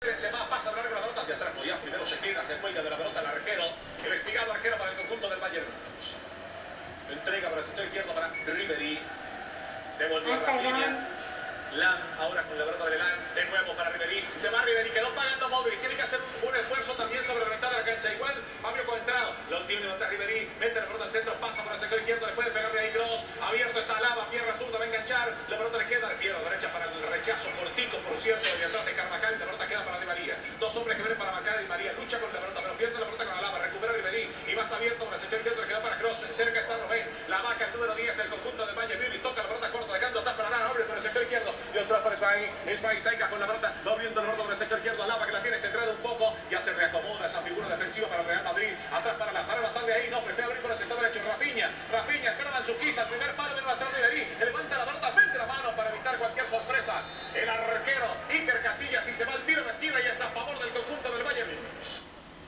Se va, pasa a hablar con la pelota de atrás, ya primero se queda, se cuelga de la pelota el arquero, el espigado arquero para el conjunto del Bayern. Entrega para el sector izquierdo para Ribery, devuelve a Rafinha. Lam ahora con la pelota de Lam, de nuevo para Ribery, se va Ribery, quedó pagando Modric, tiene que hacer un esfuerzo también sobre la mitad de la cancha, igual Fabio Coentrao, lo tiene donde Ribery, mete la pelota al centro, pasa por el sector izquierdo, le puede pegar de ahí Kroos, abierto está Alaba, pierna zurda, va a enganchar, la pelota le queda, pierna derecha para el rechazo, cortico por cierto, de atrás de Carvajal, la pelota queda para Di María, dos hombres que vienen para marcar a Di María, lucha con la pelota, pero pierde la pelota con Alaba, recupera Ribery, y más abierto por el sector izquierdo, le queda para Kroos, cerca está Robben, la vaca, el número 10 del conjunto del Bayern Múnich, toca la pelota corta, dejando atrás para Lana, abre por el sector izquierdo, y otra para Ismail Saika con la pelota, va abriendo la pelota por el sector izquierdo, Alaba que la tiene centrada un poco, ya se reacomoda esa figura defensiva para el Real Madrid, atrás para la tarde ahí, no, prefiere abrir por el sector derecho, Rafinha, espera Mandzukic, al primer palo, viene atrás Ribery, levanta la pelota, mete la mano para evitar cualquier sorpresa, el arquero Iker Casillas, y se va al tiro de esquina y es a favor del conjunto del Bayern Múnich.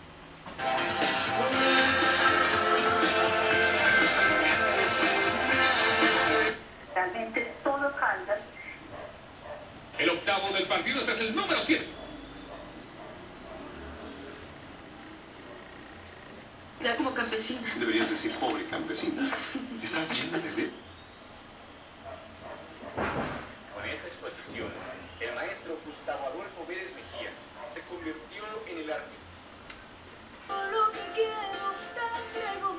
Realmente todo canta. El octavo del partido, este es el número 7. Ya como campesina. Deberías decir pobre campesina. ¿Estás llena de D? Con esta exposición, el maestro Gustavo Adolfo Vélez Mejía se convirtió en el árbitro. Lo que quiero te entrego.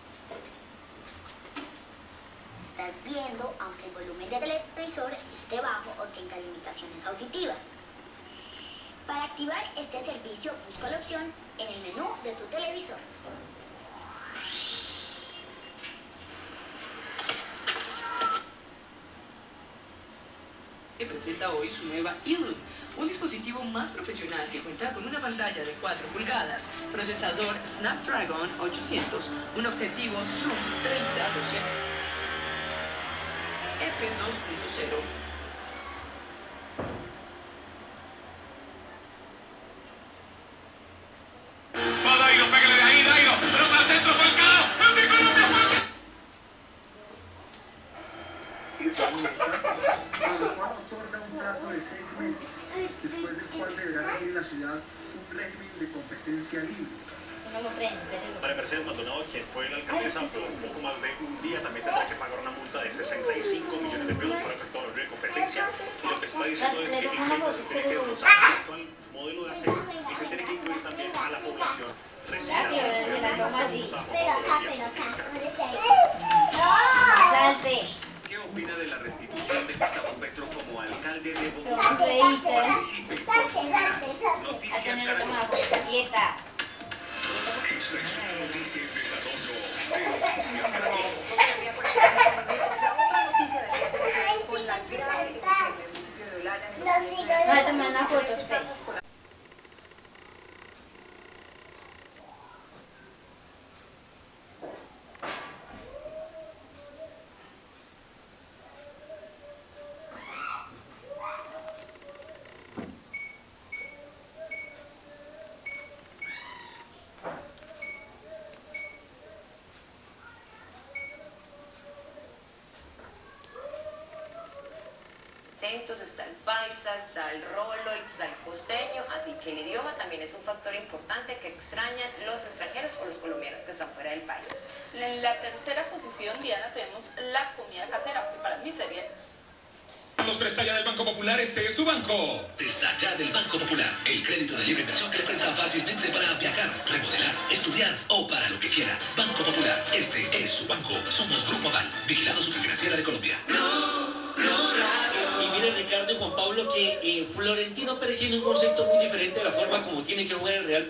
Estás viendo aunque el volumen del televisor esté bajo o tenga limitaciones auditivas. Para activar este servicio, busca la opción en el menú de tu televisor. Presenta hoy su nueva eRoot, un dispositivo más profesional que cuenta con una pantalla de 4 pulgadas, procesador Snapdragon 800, un objetivo zoom 30-200 f2.0. Otorga un trato de 6 meses, después del cual deberá seguir en la ciudad un régimen de competencia libre. Para Mercedes Maldonado, quien fue la alcaldesa por un poco más de un día, también tendrá que pagar una multa de 65 millones de pesos por efecto de la competencia. Y lo que está diciendo es que el ICEIPA se tiene que dotar al actual modelo de acero y se tiene que incluir también a la población residente. ¿Qué opina de la restitución de Gustavo Petro como alcalde de Bogotá? Participe, Noticias quieta. Esta es una noticia en desarrollo de Noticias Caracol. Con la grave eficiencia del municipio de Olaya en el Voy a tomar una foto, espera. Está el paisa, está el rolo, está el costeño, así que el idioma también es un factor importante que extrañan los extranjeros o los colombianos que están fuera del país. En la tercera posición, Diana, tenemos la comida casera, que para mí sería... Los presta ya del Banco Popular, este es su banco. Presta ya del Banco Popular, el crédito de libre inversión que le presta fácilmente para viajar, remodelar, estudiar o para lo que quiera. Banco Popular, este es su banco. Somos Grupo Aval, vigilado Superfinanciera de Colombia. Y mire Ricardo y Juan Pablo que Florentino Pérez tiene un concepto muy diferente de la forma como tiene que jugar el Real.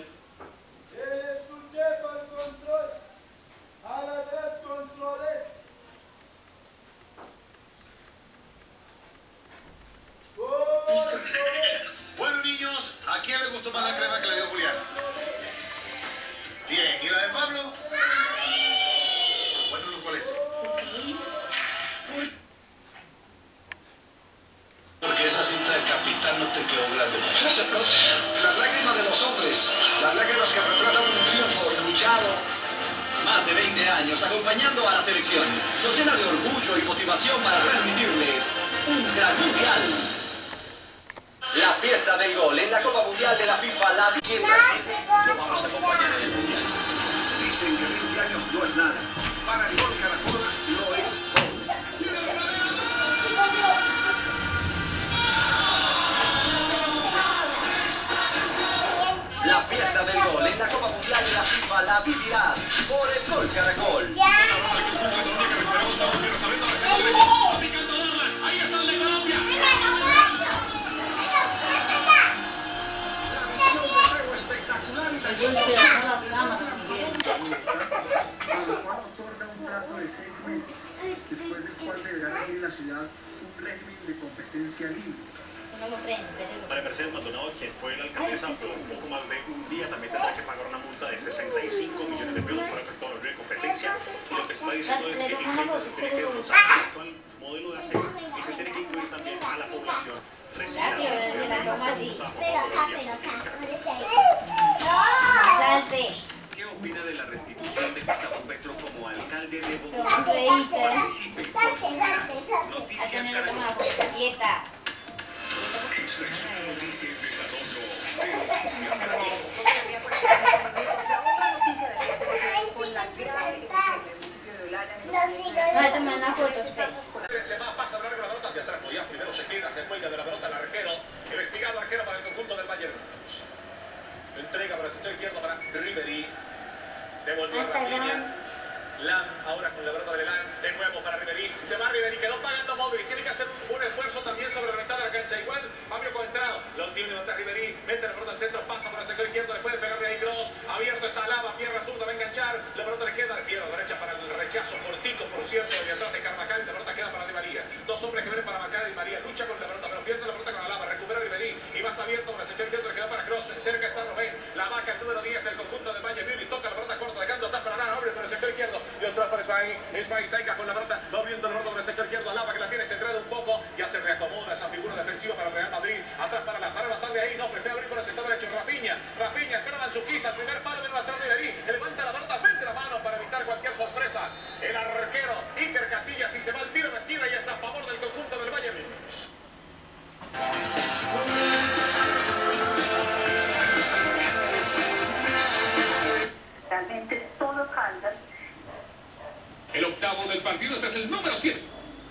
Bueno niños, ¿a quién le gustó más la crema que le dio Julián? Bien, ¿y la de Pablo? Muéstranos cuál es. Porque esa cinta de capitán no te quedó grande. Gracias, profe. Las lágrimas de los hombres, las lágrimas que retratan un triunfo luchado. Más de 20 años acompañando a la selección. Nos llena de orgullo y motivación para transmitirles un gran mundial. La fiesta del gol en la Copa Mundial del la vida en Brasil. Lo vamos a acompañar en el Mundial. Dicen que 20 años no es nada. Para el Gol Caracol lo es todo. La fiesta del gol en la Copa Mundial de la FIFA la vivirás por el Gol Caracol. Ahí está el de Colombia. La visión de juego espectacular y la Adecuado otorga un trato de 6 meses, después del cual deberá regir en la ciudad un régimen de competencia libre. María Mercedes Maldonado, quien fue la alcaldesa por poco más de un día, también tendrá que pagar una multa de 65 millones de pesos por efecto de competencia. Y lo que está diciendo es que el ICEIPA se tiene que desglosar el actual modelo de aseo y se tiene que incluir también a la población residente. ¿Qué opina de la restitución de Gustavo Petro como alcalde de Bogotá? Participe por Noticias Caracol. Esta es una noticia en desarrollo de Noticias Caracol. Con la alcaldesa del municipio de Olaya. Se va, pasa a hablar con la pelota hacia atrás, ya primero se queda, se cuelga de la pelota el arquero, el espigado arquero para el conjunto del Bayern. Entrega por el sector izquierdo para Ribery, devolvió a Rafinha. Lam ahora con la pelota de Lam, de nuevo para Ribery, se va Ribery, quedó pagando Modric, tiene que hacer un esfuerzo también sobre la mitad de la cancha, igual Fabio Coentrao, lo tiene donde Ribery, mete la pelota al centro, pasa por el sector izquierdo, le puede pegarle ahí Kroos, abierto está Lava, pierna zurda, va a enganchar, la pelota le queda, pierna derecha para el rechazo cortito, por cierto, de atrás de Carvajal, la pelota queda para Di María, dos hombres que vienen para marcar a Di María, lucha con la pelota, pero pierde la pelota con la Lava, recupera Ribery, y más abierto por el sector izquierdo, le queda para Kroos, cerca está Robben, la vaca, el número 10 del conjunto del Bayern Múnich, toca la pelota corta, dejando atrás para Lara, abre por el sector izquierdo, y otra para Ismail Saica con la pelota, va abriendo la pelota por el sector izquierdo, Alaba que la tiene centrada un poco, ya se reacomoda esa figura defensiva para el Real Madrid, atrás para matar de ahí, no, prefiere abrir por el sector derecho, Rafinha espera la Zuquiza, el primer palo viene a matar de ahí, levanta la pelota, mete la mano para evitar cualquier sorpresa, el arquero Iker Casillas, y se va el tiro de esquina y es a favor del conjunto del Bayern Múnich. Realmente todo cambia. El octavo del partido, este es el número 7.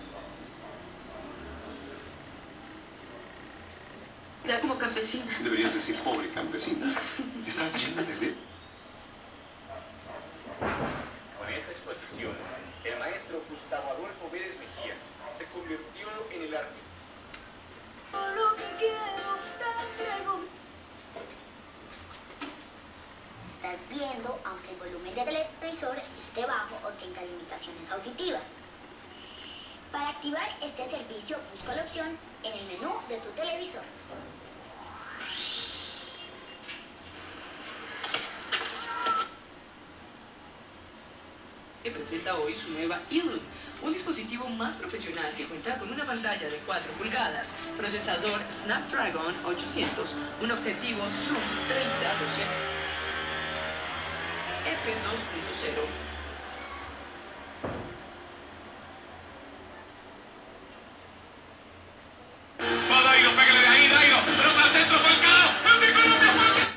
Ya como campesina. Deberías decir pobre campesina. Estás llena de... Con esta exposición, el maestro Gustavo Adolfo Vélez Mejía se convirtió en el árbitro. Estás viendo aunque el volumen del televisor esté bajo o tenga limitaciones auditivas. Para activar este servicio, busca la opción en el menú de tu televisor. Presenta hoy su nueva eRoot, un dispositivo más profesional que cuenta con una pantalla de 4 pulgadas, procesador Snapdragon 800, un objetivo zoom 30-200 f2.0. Dairo, pégale de ahí, Dairo, pelota al centro, Falcao, ¡el de Colombia!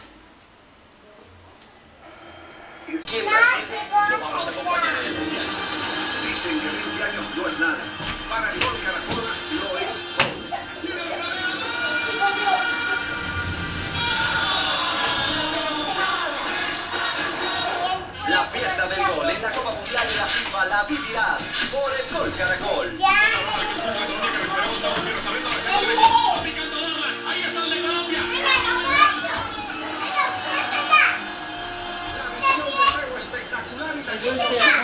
Y en Brasil lo vamos a acompañar en el Mundial. Dicen que 20 años no es nada. Para el Gol Caracol lo es todo. La fiesta del gol en la Copa Mundial de la FIFA la vivirás por el Gol Caracol. Ahí está el de Colombia. La visión de juego espectacular y la explosión